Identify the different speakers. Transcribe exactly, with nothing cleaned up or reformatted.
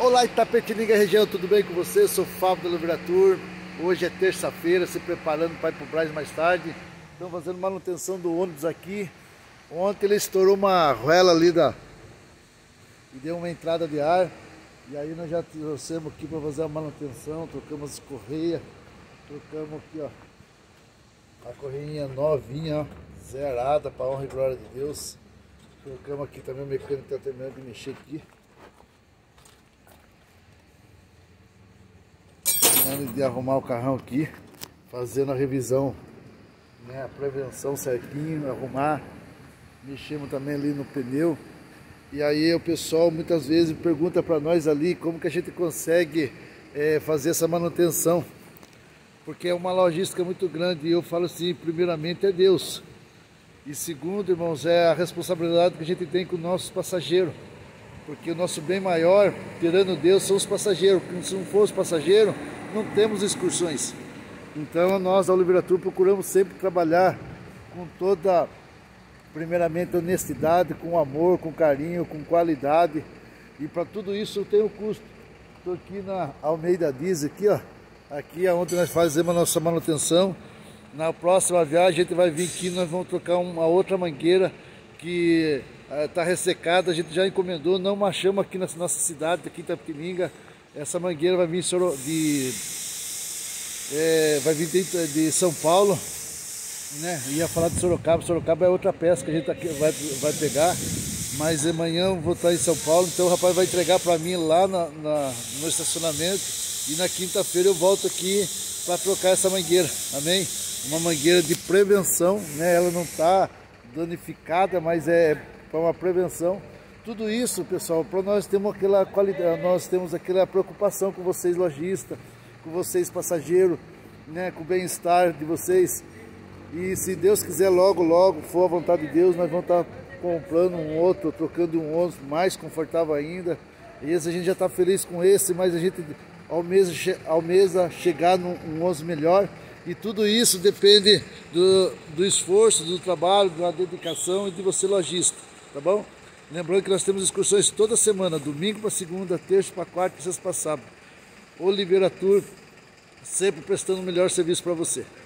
Speaker 1: Olá Itapetininga região, tudo bem com você? Eu sou o Fábio da Oliveira Tour. Hoje é terça-feira, se preparando para ir para o Brás mais tarde. Estamos fazendo manutenção do ônibus aqui. Ontem ele estourou uma arruela ali da... e deu uma entrada de ar. E aí nós já trouxemos aqui para fazer a manutenção, trocamos as correias. Trocamos aqui, ó, a correinha novinha, ó, zerada, para honra e glória de Deus. Trocamos aqui também, o mecânico está terminando de mexer aqui. De arrumar o carrão aqui, fazendo a revisão, né, a prevenção certinho, arrumar, mexemos também ali no pneu. E aí o pessoal muitas vezes pergunta para nós ali como que a gente consegue é, fazer essa manutenção, porque é uma logística muito grande. E eu falo assim, primeiramente é Deus, e segundo, irmãos, é a responsabilidade que a gente tem com os nossos passageiros, porque o nosso bem maior, tirando Deus, são os passageiros. Se não for os passageiros, não temos excursões. Então nós da Oliveira Tour procuramos sempre trabalhar com toda, primeiramente, honestidade, com amor, com carinho, com qualidade. E para tudo isso tem um custo. Estou aqui na Almeida Diesel, aqui, ó. Aqui é onde nós fazemos a nossa manutenção. Na próxima viagem a gente vai vir aqui, nós vamos trocar uma outra mangueira que está ressecada, a gente já encomendou, não achamos aqui na nossa cidade, aqui em Itapetininga. Essa mangueira vai vir de, é, vai vir de, de São Paulo, né? Ia falar de Sorocaba, Sorocaba é outra peça que a gente aqui vai, vai pegar, mas amanhã eu vou estar em São Paulo, então o rapaz vai entregar para mim lá na, na, no estacionamento, e na quinta-feira eu volto aqui para trocar essa mangueira, amém? Uma mangueira de prevenção, né? Ela não está danificada, mas é para uma prevenção. Tudo isso, pessoal, para nós temos aquela qualidade, nós temos aquela preocupação com vocês lojistas, com vocês passageiros, né, com o bem-estar de vocês. E se Deus quiser, logo, logo, for a vontade de Deus, nós vamos estar comprando um outro, trocando um ônibus mais confortável ainda. E esse a gente já está feliz com esse, mas a gente almeja, almeja chegar num um ônibus melhor. E tudo isso depende do, do esforço, do trabalho, da dedicação e de você lojista, tá bom? Lembrando que nós temos excursões toda semana, domingo para segunda, terça para quarta e sexta para sábado. Oliveira Tour, sempre prestando o melhor serviço para você.